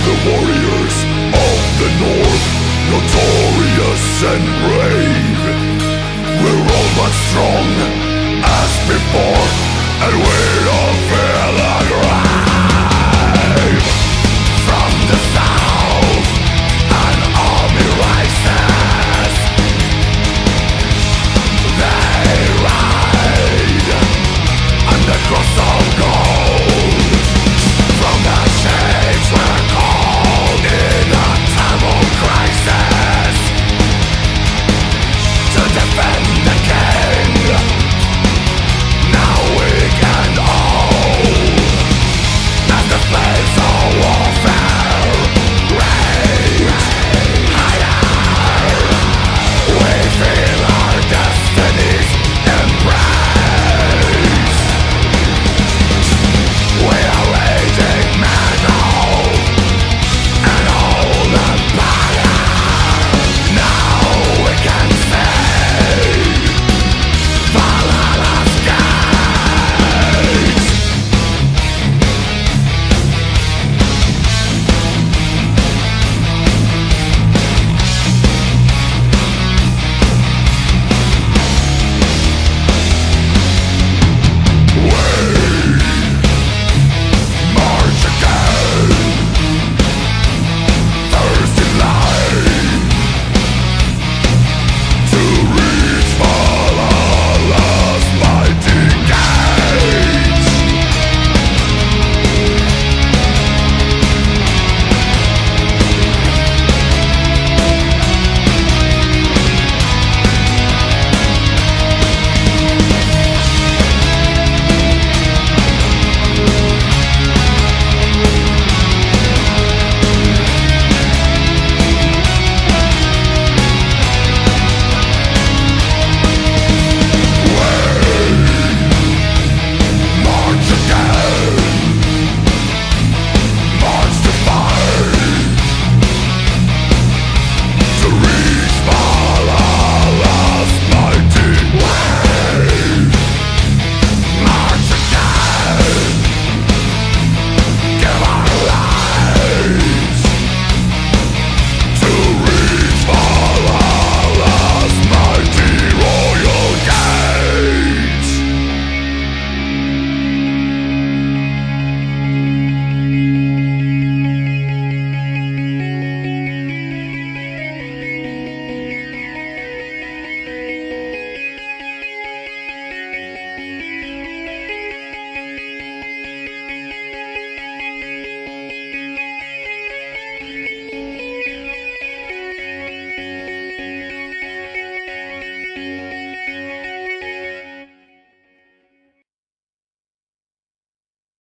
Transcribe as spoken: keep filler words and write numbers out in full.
warriors of the north, notorious and brave. We're all but strong as before, and we don't feel the grave. From the south, an army rises. They ride on the cross of gold. From the shades we're called in a time of crisis to defend the king, now weak and old, as the flames of warfare rage higher. We feel our destinies embrace. We are raging men now, and old empire. Now we can say Valhalla's gates. We march again, thirsty light, to reach Valhalla's mighty gates. March again, march to fight, to reach Valhalla's mighty wave. March again, give our lives to reach Valhalla's mighty royal gates.